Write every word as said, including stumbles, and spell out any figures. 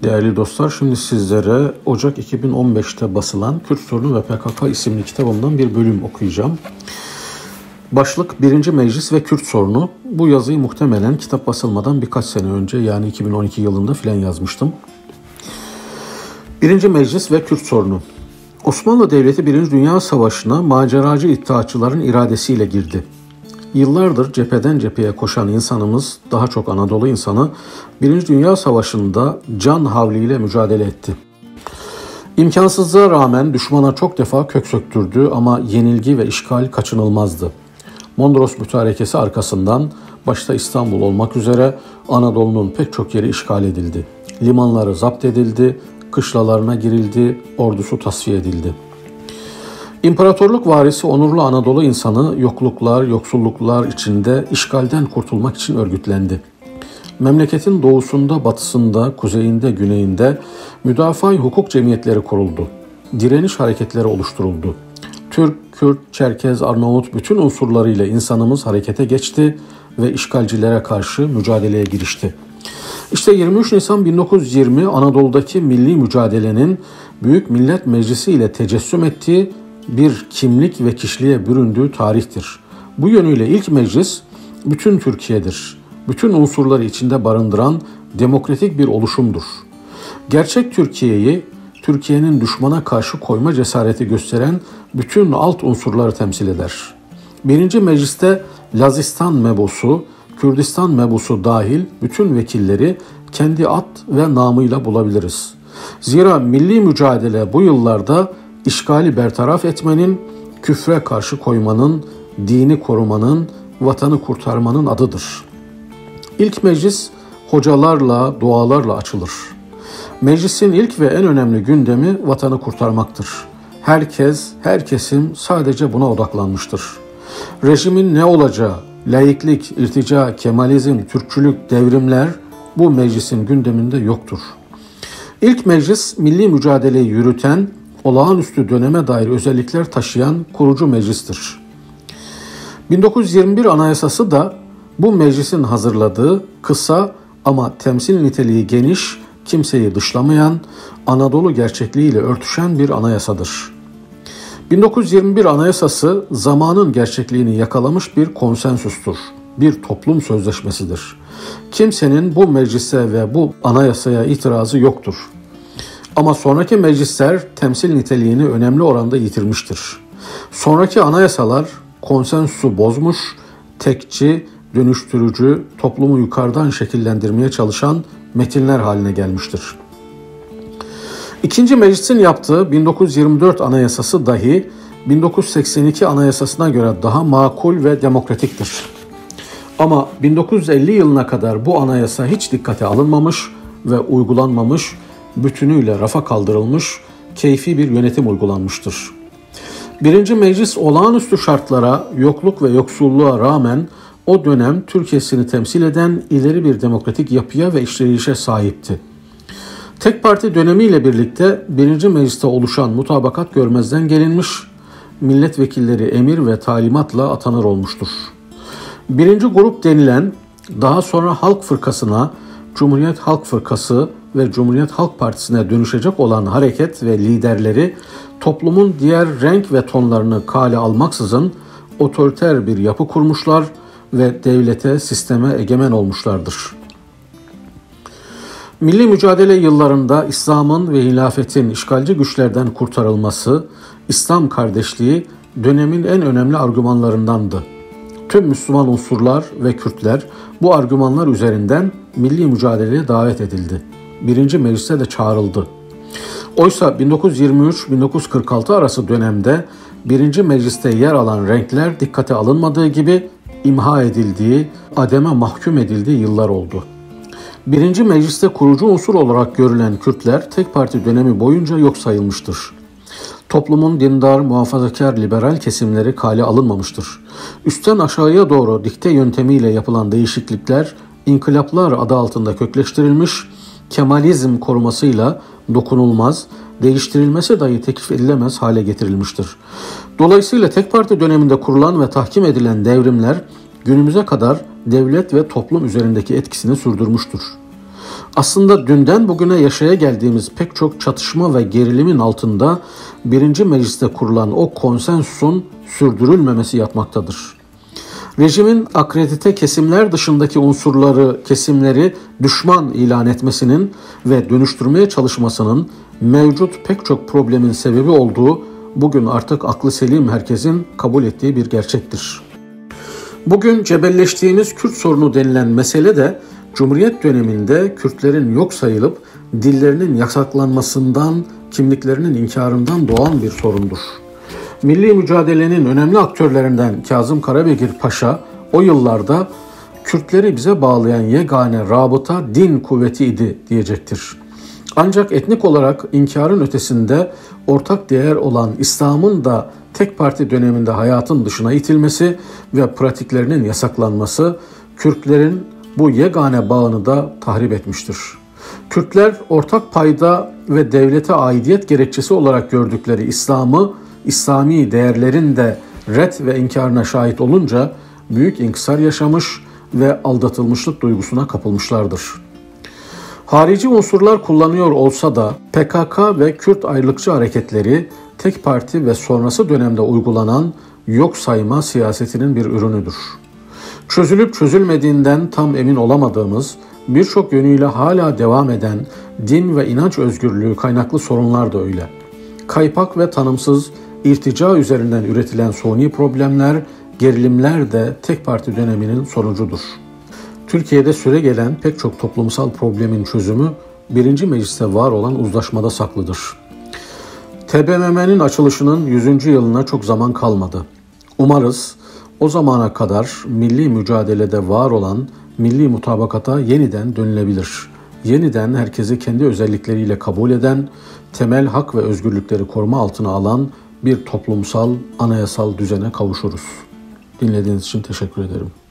Değerli dostlar, şimdi sizlere Ocak iki bin on beşte basılan Kürt Sorunu ve P K K isimli kitabımdan bir bölüm okuyacağım. Başlık Birinci Meclis ve Kürt Sorunu. Bu yazıyı muhtemelen kitap basılmadan birkaç sene önce, yani iki bin on iki yılında filan yazmıştım. Birinci Meclis ve Kürt Sorunu. Osmanlı Devleti Birinci Dünya Savaşı'na maceracı iddiaçıların iradesiyle girdi. Yıllardır cepheden cepheye koşan insanımız, daha çok Anadolu insanı, Birinci Dünya Savaşı'nda can havliyle mücadele etti. İmkansızlığa rağmen düşmana çok defa kök söktürdü ama yenilgi ve işgal kaçınılmazdı. Mondros Mütarekesi arkasından başta İstanbul olmak üzere Anadolu'nun pek çok yeri işgal edildi. Limanları zapt edildi, kışlalarına girildi, ordusu tasfiye edildi. İmparatorluk varisi onurlu Anadolu insanı yokluklar, yoksulluklar içinde işgalden kurtulmak için örgütlendi. Memleketin doğusunda, batısında, kuzeyinde, güneyinde müdafaa-i hukuk cemiyetleri kuruldu. Direniş hareketleri oluşturuldu. Türk, Kürt, Çerkez, Arnavut bütün unsurlarıyla insanımız harekete geçti ve işgalcilere karşı mücadeleye girişti. İşte yirmi üç Nisan bin dokuz yüz yirmi Anadolu'daki milli mücadelenin Büyük Millet Meclisi ile tecessüm ettiği bir kimlik ve kişiliğe büründüğü tarihtir. Bu yönüyle ilk meclis bütün Türkiye'dir. Bütün unsurları içinde barındıran demokratik bir oluşumdur. Gerçek Türkiye'yi, Türkiye'nin düşmana karşı koyma cesareti gösteren bütün alt unsurları temsil eder. Birinci mecliste Lazistan mebusu, Kürdistan mebusu dahil bütün vekilleri kendi ad ve namıyla bulabiliriz. Zira milli mücadele bu yıllarda işgali bertaraf etmenin, küfre karşı koymanın, dini korumanın, vatanı kurtarmanın adıdır. İlk meclis hocalarla, dualarla açılır. Meclisin ilk ve en önemli gündemi vatanı kurtarmaktır. Herkes, her kesim sadece buna odaklanmıştır. Rejimin ne olacağı, laiklik, irtica, Kemalizm, Türkçülük, devrimler bu meclisin gündeminde yoktur. İlk meclis milli mücadeleyi yürüten, olağanüstü döneme dair özellikler taşıyan kurucu meclistir. bin dokuz yüz yirmi bir Anayasası da bu meclisin hazırladığı kısa ama temsil niteliği geniş, kimseyi dışlamayan, Anadolu gerçekliğiyle örtüşen bir anayasadır. bin dokuz yüz yirmi bir Anayasası zamanın gerçekliğini yakalamış bir konsensüstür, bir toplum sözleşmesidir. Kimsenin bu meclise ve bu anayasaya itirazı yoktur. Ama sonraki meclisler temsil niteliğini önemli oranda yitirmiştir. Sonraki anayasalar konsensüsü bozmuş, tekçi, dönüştürücü, toplumu yukarıdan şekillendirmeye çalışan metinler haline gelmiştir. İkinci meclisin yaptığı bin dokuz yüz yirmi dört Anayasası dahi bin dokuz yüz seksen iki Anayasasına göre daha makul ve demokratiktir. Ama bin dokuz yüz elli yılına kadar bu anayasa hiç dikkate alınmamış ve uygulanmamış, bütünüyle rafa kaldırılmış, keyfi bir yönetim uygulanmıştır. Birinci meclis olağanüstü şartlara, yokluk ve yoksulluğa rağmen o dönem Türkiye'sini temsil eden ileri bir demokratik yapıya ve işleyişe sahipti. Tek parti dönemiyle birlikte birinci mecliste oluşan mutabakat görmezden gelinmiş, milletvekilleri emir ve talimatla atanır olmuştur. Birinci grup denilen, daha sonra Halk Fırkası'na, Cumhuriyet Halk Fırkası ve Cumhuriyet Halk Partisi'ne dönüşecek olan hareket ve liderleri toplumun diğer renk ve tonlarını kale almaksızın otoriter bir yapı kurmuşlar ve devlete, sisteme egemen olmuşlardır. Milli mücadele yıllarında İslam'ın ve hilafetin işgalci güçlerden kurtarılması, İslam kardeşliği dönemin en önemli argümanlarındandı. Tüm Müslüman unsurlar ve Kürtler bu argümanlar üzerinden milli mücadeleye davet edildi. Birinci meclise de çağrıldı. Oysa bin dokuz yüz yirmi üç bin dokuz yüz kırk altı arası dönemde birinci mecliste yer alan renkler dikkate alınmadığı gibi imha edildiği, ademe mahkum edildiği yıllar oldu. Birinci mecliste kurucu unsur olarak görülen Kürtler tek parti dönemi boyunca yok sayılmıştır. Toplumun dindar, muhafazakar, liberal kesimleri kale alınmamıştır. Üstten aşağıya doğru dikte yöntemiyle yapılan değişiklikler, inkılaplar adı altında kökleştirilmiş, Kemalizm korumasıyla dokunulmaz, değiştirilmesi dahi teklif edilemez hale getirilmiştir. Dolayısıyla tek parti döneminde kurulan ve tahkim edilen devrimler günümüze kadar devlet ve toplum üzerindeki etkisini sürdürmüştür. Aslında dünden bugüne yaşaya geldiğimiz pek çok çatışma ve gerilimin altında birinci mecliste kurulan o konsensusun sürdürülmemesi yatmaktadır. Rejimin akredite kesimler dışındaki unsurları, kesimleri düşman ilan etmesinin ve dönüştürmeye çalışmasının mevcut pek çok problemin sebebi olduğu bugün artık aklı selim herkesin kabul ettiği bir gerçektir. Bugün cebelleştiğimiz Kürt sorunu denilen mesele de Cumhuriyet döneminde Kürtlerin yok sayılıp dillerinin yasaklanmasından, kimliklerinin inkarından doğan bir sorundur. Milli mücadelenin önemli aktörlerinden Kazım Karabekir Paşa o yıllarda Kürtleri bize bağlayan yegane rabıta din kuvvetiydi diyecektir. Ancak etnik olarak inkarın ötesinde ortak değer olan İslam'ın da tek parti döneminde hayatın dışına itilmesi ve pratiklerinin yasaklanması Kürtlerin bu yegane bağını da tahrip etmiştir. Kürtler ortak payda ve devlete aidiyet gerekçesi olarak gördükleri İslam'ı, İslami değerlerin de ret ve inkarına şahit olunca büyük inkisar yaşamış ve aldatılmışlık duygusuna kapılmışlardır. Harici unsurlar kullanıyor olsa da P K K ve Kürt ayrılıkçı hareketleri tek parti ve sonrası dönemde uygulanan yok sayma siyasetinin bir ürünüdür. Çözülüp çözülmediğinden tam emin olamadığımız, birçok yönüyle hala devam eden din ve inanç özgürlüğü kaynaklı sorunlar da öyle. Kaypak ve tanımsız, irtica üzerinden üretilen suni problemler, gerilimler de tek parti döneminin sonucudur. Türkiye'de süregelen pek çok toplumsal problemin çözümü birinci mecliste var olan uzlaşmada saklıdır. T B M M'nin açılışının yüzüncü yılına çok zaman kalmadı. Umarız o zamana kadar milli mücadelede var olan milli mutabakata yeniden dönülebilir. Yeniden herkesi kendi özellikleriyle kabul eden, temel hak ve özgürlükleri koruma altına alan bir toplumsal, anayasal düzene kavuşuruz. Dinlediğiniz için teşekkür ederim.